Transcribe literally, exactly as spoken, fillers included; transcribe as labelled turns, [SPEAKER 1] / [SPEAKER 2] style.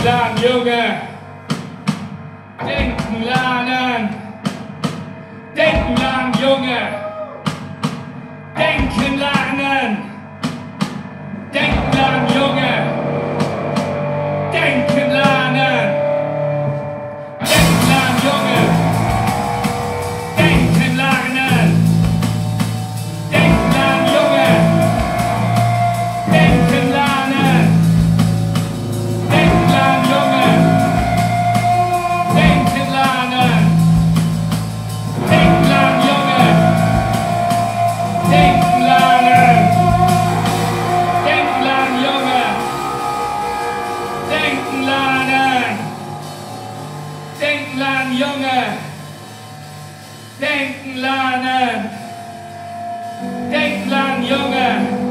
[SPEAKER 1] lernen, Junge. Denken, lernen. Denken, lernen, Junge. Denken, lernen. Denken, lernen, Junge. Denken, lernen. Denken, lernen, Junge. Denken, lernen. Denken, lernen, Junge. Denken, lernen. Denken, lernen, Junge. Denken, lernen. Denken, lernen, Junge. Denken, lernen. Denken, lernen, Junge. Denken, lernen. Denken, lernen, Junge. Denken, lernen. Denken, lernen, Junge.